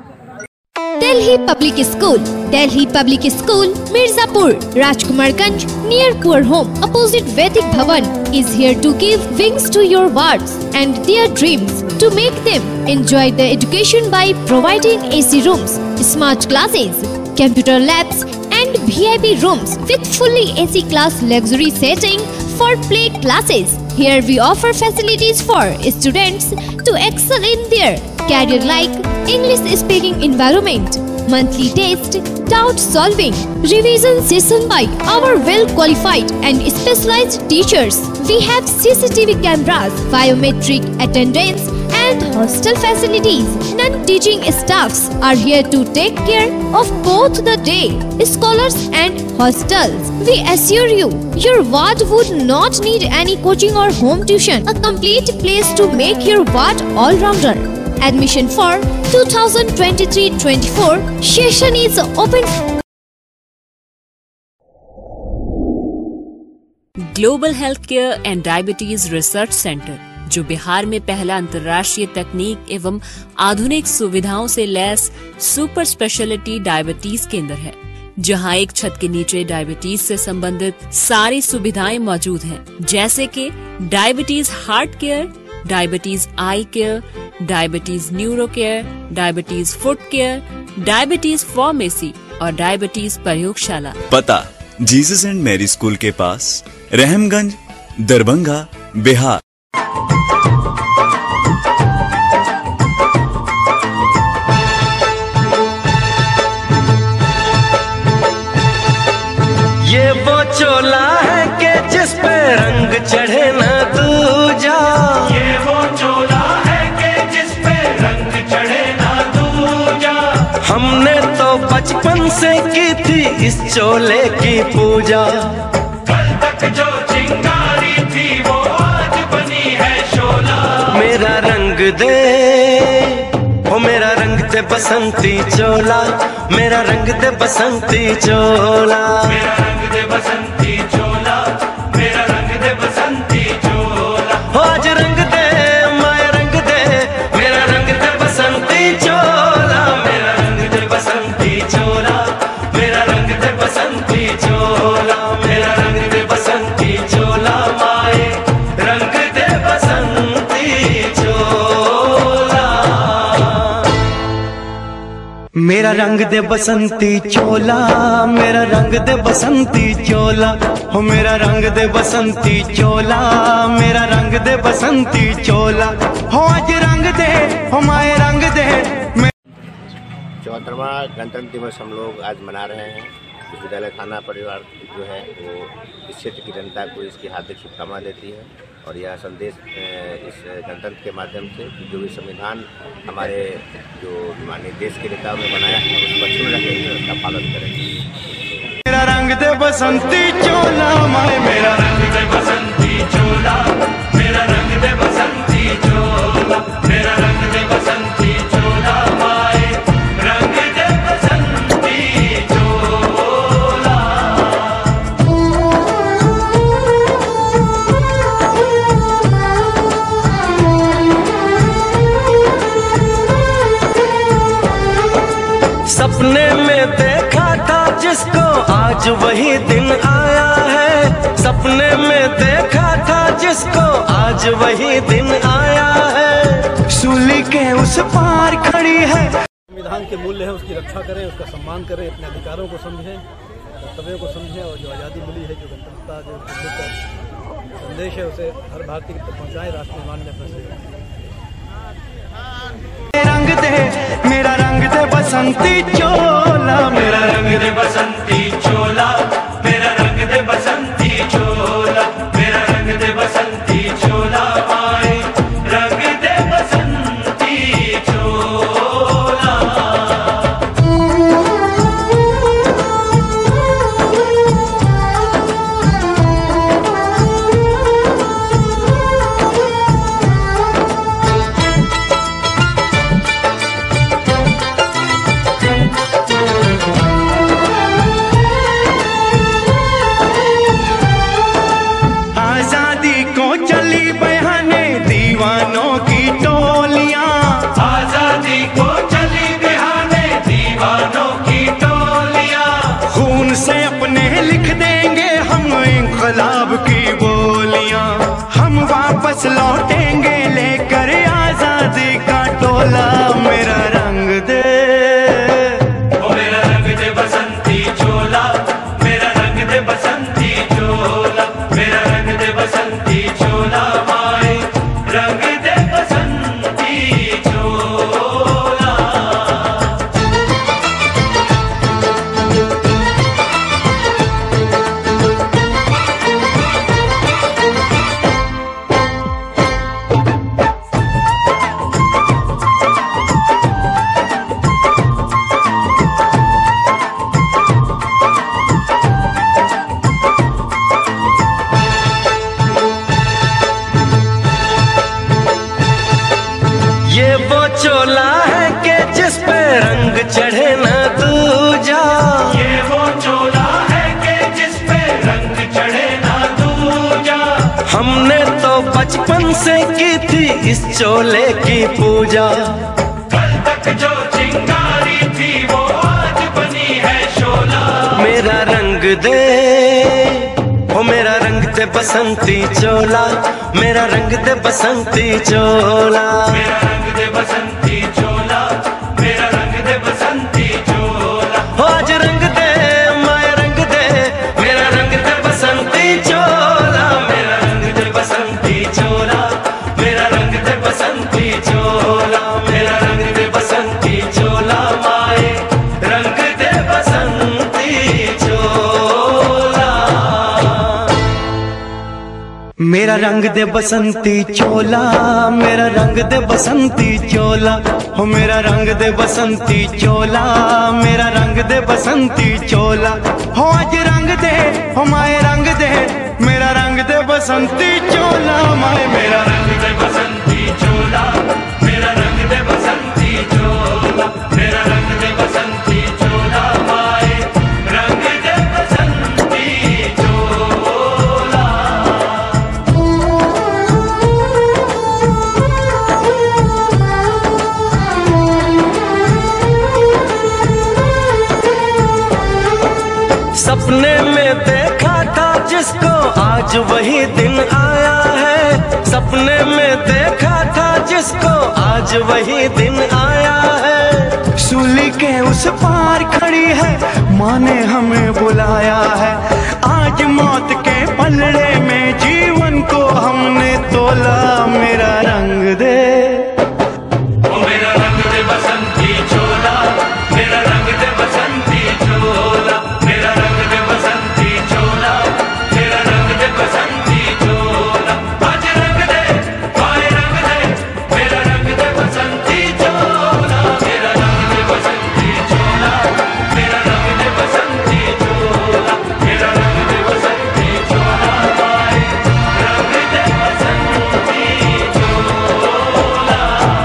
Delhi Public School, Delhi Public School, Mirzapur, Rajkumarganj, near Poor Home, opposite Vedic Bhavan, is here to give wings to your words and their dreams to make them enjoy the education by providing AC rooms, smart classes, computer labs and VIP rooms with fully AC class luxury setting for play classes. Here we offer facilities for students to excel in their career like English speaking environment, monthly test, doubt solving, revision session by our well qualified and specialized teachers. We have CCTV cameras, biometric attendance and hostel facilities. Non-teaching staffs are here to take care of both the day scholars and hostels. We assure you, your ward would not need any coaching or home tuition. A complete place to make your ward all-rounder. Admission for 2023-24 session is open. Global health care and diabetes research centre, जो बिहार में पहला अंतर्राष्ट्रीय तकनीक एवं आधुनिक सुविधाओं से lace super speciality diabetes केंद्र है, जहां एक छत के नीचे डायबिटीज से संबंधित सारी सुविधाएं मौजूद हैं, जैसे कि diabetes heart care, diabetes eye care, diabetes neuro care, diabetes foot care, diabetes pharmacy और डायबिटीज प्रयोगशाला। पता जीसस एंड मैरी स्कूल के पास, रहमगंज, दरभंगा, बिहार। ये वो चोला है कि जिस पे रंग चढ़े ना दूजा, ये वो चोला है कि जिस पे रंग चढ़े ना दूजा। हमने तो बचपन से की थी इस चोले की पूजा। कल तक जो चिंगारी थी वो आज बनी है शोला। मेरा रंग दे, ओ मेरा रंग दे बसंती चोला, मेरा रंग दे बसंती चोला, मेरा रंग दे बसंती चोला, मेरा रंग दे बसंती चोला। हो आज रंग दे माया रंग दे, मेरा रंग दे बसंती चोला, मेरा रंग दे बसंती चोला, मेरा रंग दे बसंती चोला, मेरा रंग दे बसंती चोला माए, रंग दे बसंती चोला। मेरा रंग दे बसंती चोला, मेरा रंग दे बसंती चोला, हो मेरा रंग दे बसंती चोला, मेरा रंग दे बसंती चोला। हो आज रंग दे, हो माए रंग दे। 74वां गणतंत्र दिवस हम लोग आज मना रहे हैं। विद्यालय थाना परिवार जो है वो इस क्षेत्र की जनता को इसकी हार्दिक शुभकामना देती है और यह संदेश इस गणतंत्र के माध्यम से जो भी संविधान हमारे जो माननीय देश के नेताओं ने बनाया है उस पर छूट रखेंगे, उसका पालन करेंगे। मेरा रंग दे बसंती चोला माए, मेरा रंग दे बसंती चोला, मेरा रंग दे बसंती चोला, मेरा रंग दे बसंती चोला माए, रंग दे बसंती चोला। सपने में देखा था जिसको आज वही दिन आया है। सपने में देखा था जिसको आज वही दिन आया है। सूली के उस पार खड़ी है। संविधान के मूल्य है, उसकी रक्षा करें, उसका सम्मान करें, अपने अधिकारों को समझें, कर्तव्यों को समझें और जो आज़ादी मिली है, जो गणतंत्रता, जो संदेश है, उसे हर भारतीय तक पहुँचाएं। राष्ट्र निर्माण में अपना सहयोग। रंग दे मेरा रंग दे बसंती चोला, मेरा रंग दे बसंती चोला, मेरा रंग दे बसंती चोला, मेरा रंग दे बसंती चोला, आए रंग दे बसंती चोला। आजादी को चली बहाने दीवानों की टोलियां, आजादी को चली बहाने दीवानों की टोलियां। खून से अपने लिख देंगे हम इंकलाब की बोलियां। हम वापस लौटेंगे लेकर आजादी का टोला। मेरा रंग दे ओ मेरा रंग दे बसंती चोला, मेरा रंग दे बसंती चोला, मेरा रंग दे बसंती चोला, माए रंग दे बसंती चोला। ये वो चोला है कि जिस पे रंग चढ़े न दूजा। ये वो चोला है कि जिस पे रंग चढ़े ना दूजा। हमने तो बचपन से की थी इस चोले की पूजा। कल तक जो चिंगारी थी वो आज बनी है शोला। मेरा रंग दे ओ मेरा रंग दे बसंती चोला, मेरा रंग दे बसंती चोला, मेरा रंग दे बसंती चोला, मेरा रंग दे बसंती चोला। आज रंग दे माया रंग दे, मेरा रंग दे बसंती चोला, मेरा रंग दे बसंती चोला, मेरा रंग दे बसंती चोला, मेरा रंग दे बसंती चोला, माए रंग दे बसंती चोला। मेरा रंग दे बसंती चोला, मेरा रंग दे बसंती चोला, हो मेरा रंग दे बसंती चोला, मेरा रंग दे बसंती चोला। हो आज रंग दे हो माए रंग दे, मेरा रंग दे बसंती चोला, माए मेरा रंग दे बसंती चोला, मेरा रंग दे बसंती चोला, मेरा रंग दे बसंती चोला, माए रंग दे बसंती चोला। सपने में देखा था जिसको आज वही दिन आया है। सपने में देखा था जिसको आज वही दिन आया है। सूली के उस पार खड़ी है, माँ ने हमें बुलाया है। आज मौत के पलड़े में जीवन को हमने तोला। मेरा रंग दे ओ मेरा रंग दे बसंती चोला, मेरा रंग दे बसंती चोला, मेरा रंग दे बसंती चोला, मेरा रंग दे बसंती चोला। आज रंग दे माए रंग दे, मेरा रंग दे बसंती चोला, मेरा रंग दे बसंती चोला, मेरा रंग दे बसंती चोला, मेरा रंग दे बसंती चोला, माए रंग दे बसंती चोला।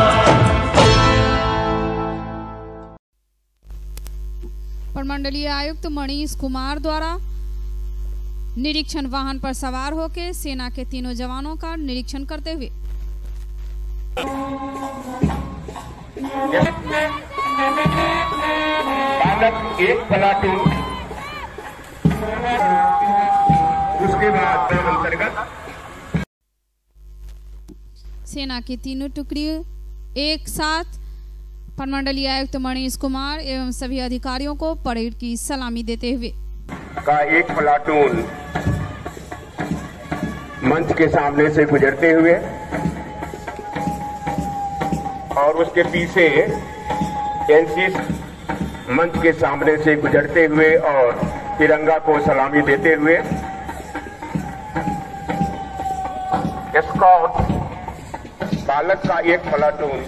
प्रमंडलीय आयुक्त मनीष कुमार द्वारा निरीक्षण वाहन पर सवार होकर सेना के तीनों जवानों का निरीक्षण करते हुए बालक एक प्लाटून, उसके बाद अंतर्गत सेना की तीनों टुकड़ी एक साथ प्रमंडलीय आयुक्त मनीष कुमार एवं सभी अधिकारियों को परेड की सलामी देते हुए का एक प्लाटून मंच के सामने से गुजरते हुए और उसके पीछे एनसीसी मंच के सामने से गुजरते हुए और तिरंगा को सलामी देते हुए स्काउट बालक का एक प्लाटून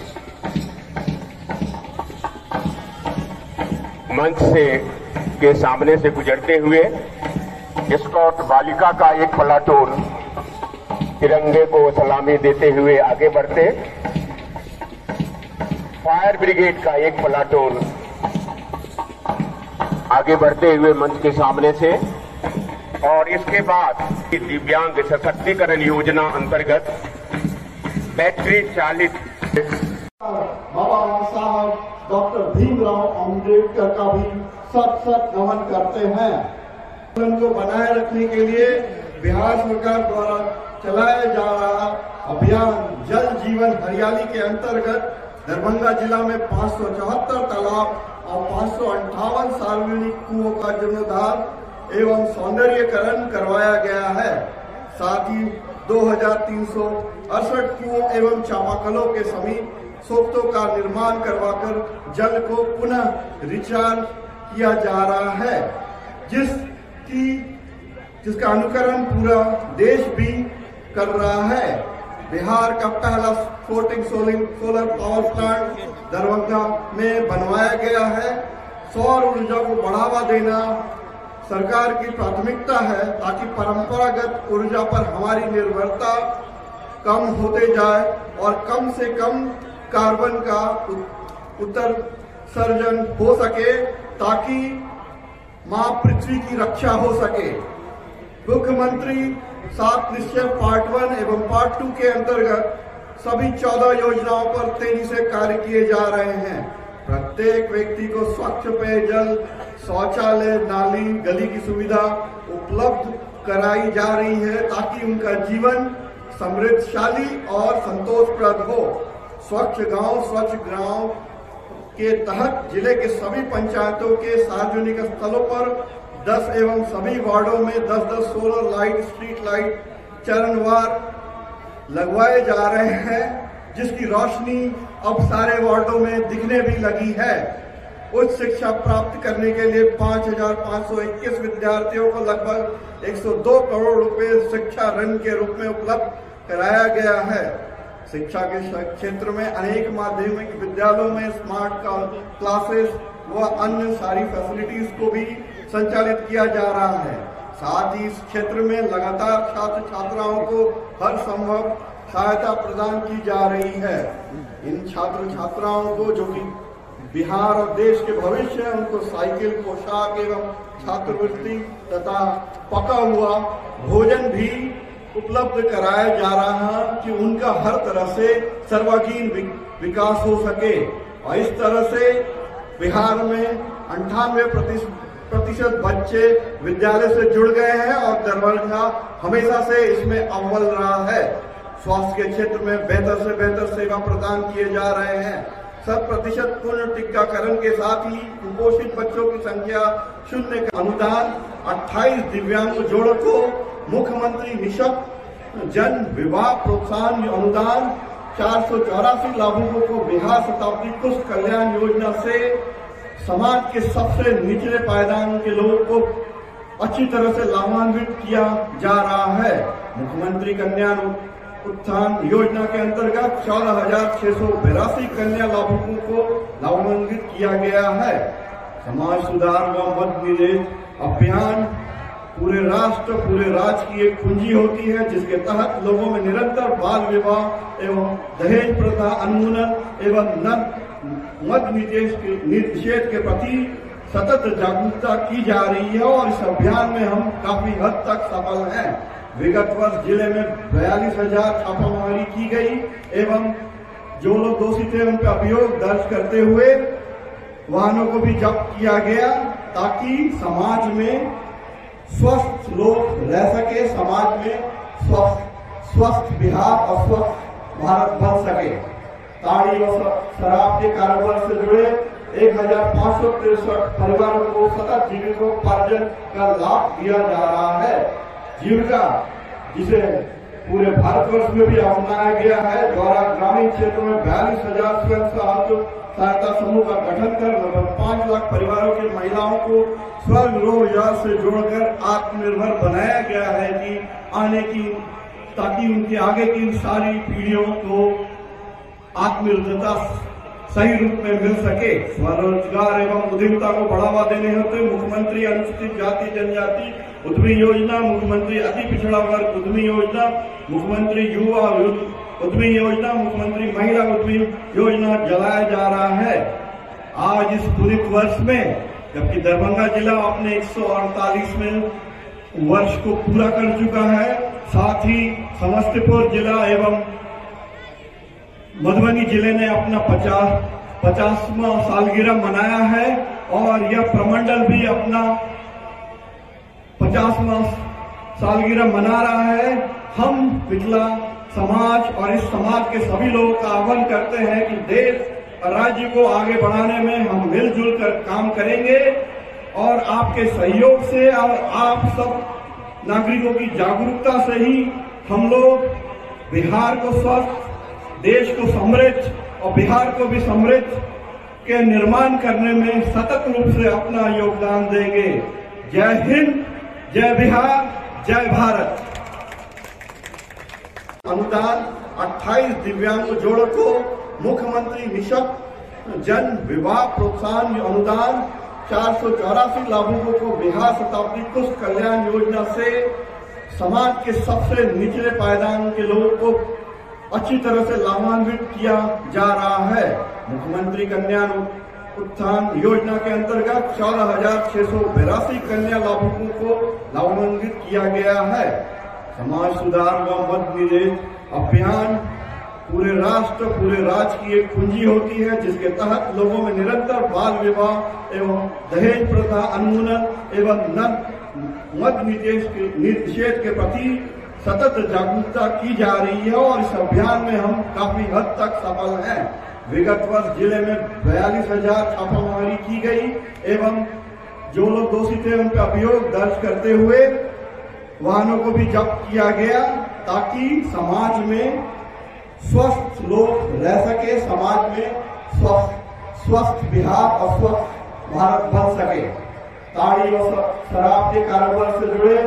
मंच से के सामने से गुजरते हुए स्काउट बालिका का एक प्लाटून तिरंगे को सलामी देते हुए आगे बढ़ते, फायर ब्रिगेड का एक प्लाटून आगे बढ़ते हुए मंच के सामने से, और इसके बाद दिव्यांग सशक्तिकरण योजना अंतर्गत बैटरी चालित बाबा साहब डॉक्टर भीमराव अम्बेडकर का भी सत नमन करते हैं। उनको बनाए रखने के लिए बिहार सरकार द्वारा चलाया जा रहा अभियान जल जीवन हरियाली के अंतर्गत दरभंगा जिला में 574 तालाब और 558 सार्वजनिक कुओं का जीर्णोद्धार एवं सौंदर्यीकरण करवाया गया है। साथ ही 2368 कुओं एवं चापाकलों के समीप सोख्तों का निर्माण करवाकर जल को पुनः रिचार्ज किया जा रहा है, जिसका अनुकरण पूरा देश भी कर रहा है। बिहार का पहला floating solar power plant Darbhanga में बनवाया गया है। सौर ऊर्जा को बढ़ावा देना सरकार की प्राथमिकता है ताकि परंपरागत ऊर्जा पर हमारी निर्भरता कम होते जाए और कम से कम कार्बन का उत्सर्जन हो सके ताकि मां पृथ्वी की रक्षा हो सके। मुख्यमंत्री 7 निश्चय पार्ट 1 एवं पार्ट 2 के अंतर्गत सभी 14 योजनाओं पर तेजी से कार्य किए जा रहे हैं। प्रत्येक व्यक्ति को स्वच्छ पेयजल, शौचालय, नाली, गली की सुविधा उपलब्ध कराई जा रही है ताकि उनका जीवन समृद्धशाली और संतोषप्रद हो। स्वच्छ गांव के तहत जिले के सभी पंचायतों के सार्वजनिक स्थलों पर 10 एवं सभी वार्डों में 10-10 सोलर लाइट, स्ट्रीट लाइट चरणवार लगवाए जा रहे हैं, जिसकी रोशनी अब सारे वार्डों में दिखने भी लगी है। उच्च शिक्षा प्राप्त करने के लिए 5,521 विद्यार्थियों को लगभग 102 करोड़ रुपए शिक्षा ऋण के रूप में उपलब्ध कराया गया है। शिक्षा के क्षेत्र में अनेक माध्यमिक विद्यालयों में स्मार्ट क्लासेस व अन्य सारी फैसिलिटीज को भी संचालित किया जा रहा है। साथ ही इस क्षेत्र में लगातार छात्र छात्राओं को हर संभव सहायता प्रदान की जा रही है। इन छात्र छात्राओं को जो कि बिहार और देश के भविष्य है, उनको साइकिल, पोशाक एवं छात्रवृत्ति तथा पका हुआ भोजन भी उपलब्ध कराया जा रहा है कि उनका हर तरह से सर्वांगीण विकास हो सके। और इस तरह से बिहार में 98% बच्चे विद्यालय से जुड़ गए हैं और दरभंगा हमेशा से इसमें अव्वल रहा है। स्वास्थ्य के क्षेत्र में बेहतर से बेहतर सेवा प्रदान किए जा रहे हैं। 100% पूर्ण टीकाकरण के साथ ही कुपोषित बच्चों की संख्या 0 का अनुदान, 28 दिव्यांग जोड़ों को मुख्यमंत्री निःशुल्क जन विवाह प्रोत्साहन अनुदान, 484 लाभुकों को बिहार शताब्दी कुष्ठ कल्याण योजना से समाज के सबसे निचले पायदान के लोगों को अच्छी तरह से लाभान्वित किया जा रहा है। मुख्यमंत्री कन्या उत्थान योजना के अंतर्गत 14,682 कन्या लाभुकों को लाभान्वित किया गया है। समाज सुधार व मध्य निवेश अभियान पूरे राष्ट्र, पूरे राज्य की एक पूंजी होती है, जिसके तहत लोगों में निरंतर बाल विवाह एवं दहेज प्रथा उन्मूलन एवं मद्य निषेध के प्रति सतत जागरूकता की जा रही है और इस अभियान में हम काफी हद तक सफल हैं। विगत वर्ष जिले में 42,000 छापामारी की गई एवं जो लोग दोषी थे उन पर अभियोग दर्ज करते हुए वाहनों को भी जब्त किया गया ताकि समाज में स्वस्थ लोग रह सके, समाज में स्वस्थ बिहार और स्वस्थ भारत बन सके। ताड़ी और शराब के कारोबार से जुड़े 1563 परिवारों को सतत जीविकोपार्जन का लाभ दिया जा रहा है। जीविका जिसे पूरे भारतवर्ष में भी अपनाया गया है, द्वारा ग्रामीण क्षेत्रों में 42,000 स्वयं सहायता समूह का गठन कर लगभग 5 लाख परिवारों की महिलाओं को स्वरोजगार से जोड़कर आत्मनिर्भर बनाया गया है कि आने की ताकि उनके आगे की सारी पीढ़ियों को आत्मनिर्भरता सही रूप में मिल सके। स्वरोजगार एवं उद्यमिता को बढ़ावा देने हेतु मुख्यमंत्री अनुसूचित जाति जनजाति उद्यमी योजना, मुख्यमंत्री अति पिछड़ा वर्ग उद्यमी योजना, मुख्यमंत्री युवा उद्यमी योजना, मुख्यमंत्री महिला उद्यमी योजना चलाया जा रहा है। आज इस पूरे वर्ष में जबकि दरभंगा जिला अपने 148वें वर्ष को पूरा कर चुका है, साथ ही समस्तीपुर जिला एवं मधुबनी जिले ने अपना 50वां सालगिरह मनाया है और यह प्रमंडल भी अपना 50वां सालगिरह मना रहा है। हम पिछला समाज और इस समाज के सभी लोगों का आह्वान करते हैं कि देश और राज्य को आगे बढ़ाने में हम मिलजुल कर काम करेंगे और आपके सहयोग से और आप सब नागरिकों की जागरूकता से ही हम लोग बिहार को स्वस्थ, देश को समृद्ध और बिहार को भी समृद्ध के निर्माण करने में सतत रूप से अपना योगदान देंगे। जय हिंद, जय बिहार, जय भारत। अनुदान 28 दिव्यांग जोड़ों को मुख्यमंत्री निःशक्त जन विवाह प्रोत्साहन अनुदान, 484 लाभुकों को बिहार शताब्दी कुष्ठ कल्याण योजना से समाज के सबसे निचले पायदान के लोगों को अच्छी तरह से लाभान्वित किया जा रहा है। मुख्यमंत्री कन्या उत्थान योजना के अंतर्गत 14,682 कन्या लाभुकों को लाभान्वित किया गया है। समाज सुधार व मध्य निषेध अभियान पूरे राष्ट्र पूरे राज्य की एक पूंजी होती है, जिसके तहत लोगों में निरंतर बाल विवाह एवं दहेज प्रथा उन्मूलन एवं मद्य निषेध के प्रति सतत जागरूकता की जा रही है और इस अभियान में हम काफी हद तक सफल हैं। विगत वर्ष जिले में 42,000 छापामारी की गई एवं जो लोग दोषी थे उन पर अभियोग दर्ज करते हुए वाहनों को भी जब्त किया गया ताकि समाज में स्वस्थ लोग रह सके, समाज में स्वस्थ बिहार और स्वस्थ भारत बन सके। ताड़ी और शराब के कारोबार से जुड़े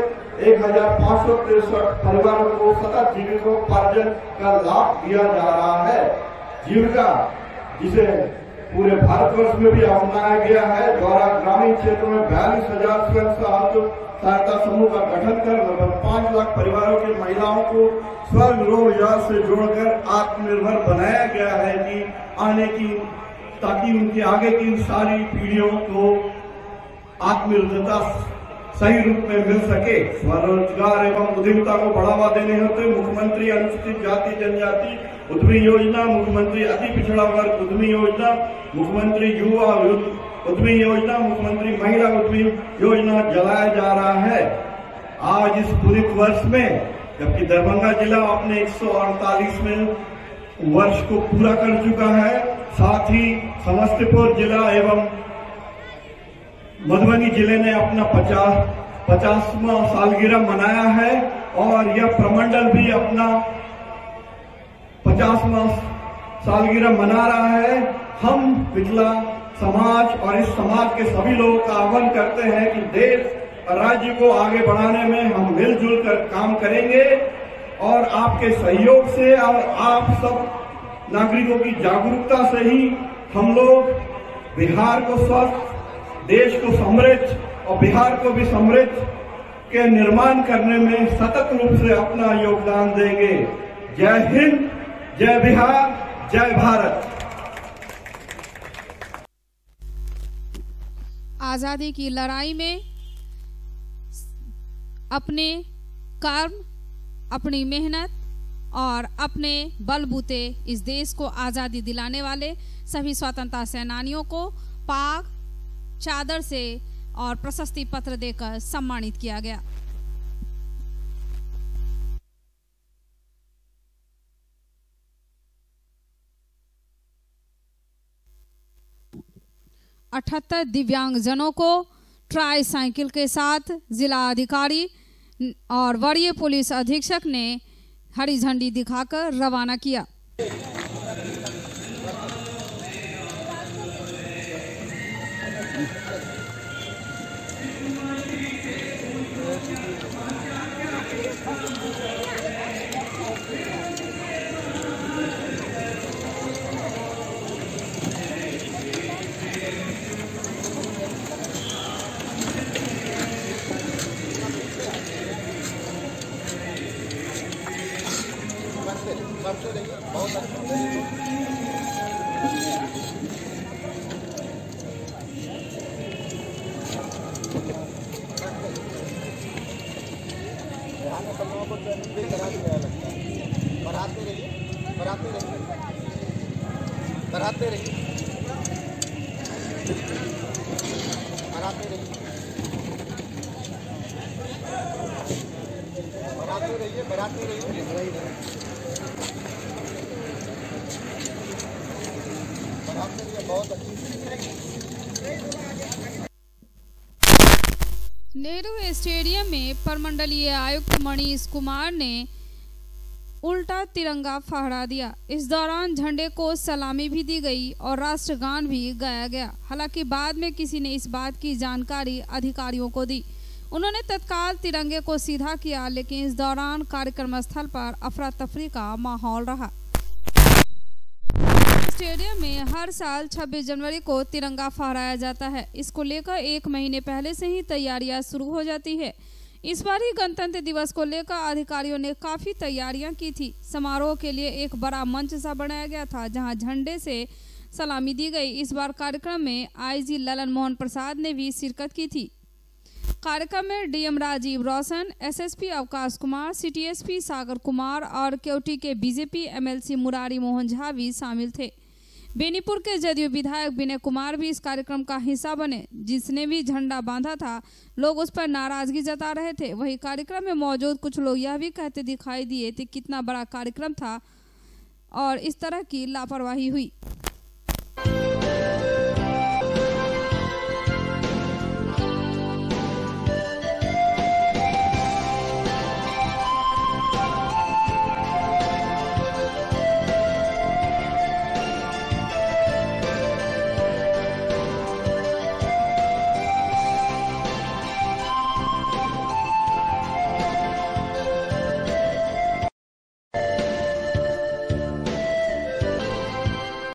1563 परिवारों को सतत जीविकोपार्जन का लाभ दिया जा रहा है। जीविका जिसे पूरे भारतवर्ष में भी अपनाया गया है, द्वारा ग्रामीण क्षेत्रों में 42,000 स्वयं सहायता समूह का गठन कर लगभग 5 लाख परिवारों की महिलाओं को स्वरोजगार से जोड़कर आत्मनिर्भर बनाया गया है कि आने की ताकि उनके आगे की सारी पीढ़ियों को आत्मनिर्भरता सही रूप में मिल सके। स्वरोजगार एवं उद्यमिता को बढ़ावा देने हेतु मुख्यमंत्री अनुसूचित जाति जनजाति उद्यमी योजना, मुख्यमंत्री अति पिछड़ा वर्ग उद्यमी योजना, मुख्यमंत्री युवा उद्यमी योजना, मुख्यमंत्री महिला उद्यमी योजना चलाया जा रहा है। आज इस पूरे वर्ष में जबकि दरभंगा जिला अपने 148वें वर्ष को पूरा कर चुका है, साथ ही समस्तीपुर जिला एवं मधुबनी जिले ने अपना 50वां सालगिरह मनाया है और यह प्रमंडल भी अपना 50वां सालगिरह मना रहा है। हम पिछला समाज और इस समाज के सभी लोगों का आह्वान करते हैं कि देश और राज्य को आगे बढ़ाने में हम मिलजुल कर काम करेंगे और आपके सहयोग से और आप सब नागरिकों की जागरूकता से ही हम लोग बिहार को स्वस्थ, देश को समृद्ध और बिहार को भी समृद्ध के निर्माण करने में सतत रूप से अपना योगदान देंगे। जय हिंद, जय बिहार, जय भारत। आजादी की लड़ाई में अपने कर्म, अपनी मेहनत और अपने बलबूते इस देश को आजादी दिलाने वाले सभी स्वतंत्रता सेनानियों को पाग, चादर से और प्रशस्ति पत्र देकर सम्मानित किया गया। अठहत्तर दिव्यांगजनों को ट्राई साइकिल के साथ जिला अधिकारी और वरीय पुलिस अधीक्षक ने हरी झंडी दिखाकर रवाना किया। नेहरू स्टेडियम में प्रमंडलीय आयुक्त मनीष कुमार ने उल्टा तिरंगा फहरा दिया। इस दौरान झंडे को सलामी भी दी गई और राष्ट्रगान भी गाया गया। हालांकि बाद में किसी ने इस बात की जानकारी अधिकारियों को दी। उन्होंने तत्काल तिरंगे को सीधा किया, लेकिन इस दौरान कार्यक्रम स्थल पर अफरा तफरी का माहौल रहा। स्टेडियम में हर साल 26 जनवरी को तिरंगा फहराया जाता है। इसको लेकर 1 महीने पहले से ही तैयारियां शुरू हो जाती है। इस बार ही गणतंत्र दिवस को लेकर अधिकारियों ने काफी तैयारियां की थी। समारोह के लिए एक बड़ा मंच सा बनाया गया था, जहां झंडे से सलामी दी गई। इस बार कार्यक्रम में आईजी ललन मोहन प्रसाद ने भी शिरकत की थी। कार्यक्रम में डीएम राजीव रोशन, एसएसपी अवकाश कुमार, सीटीएसपी सागर कुमार और केवटी के बीजेपी एमएलसी मुरारी मोहन झा भी शामिल थे। बेनीपुर के जदयू विधायक विनय कुमार भी इस कार्यक्रम का हिस्सा बने। जिसने भी झंडा बांधा था, लोग उस पर नाराजगी जता रहे थे। वही कार्यक्रम में मौजूद कुछ लोग यह भी कहते दिखाई दिए कि कितना बड़ा कार्यक्रम था और इस तरह की लापरवाही हुई।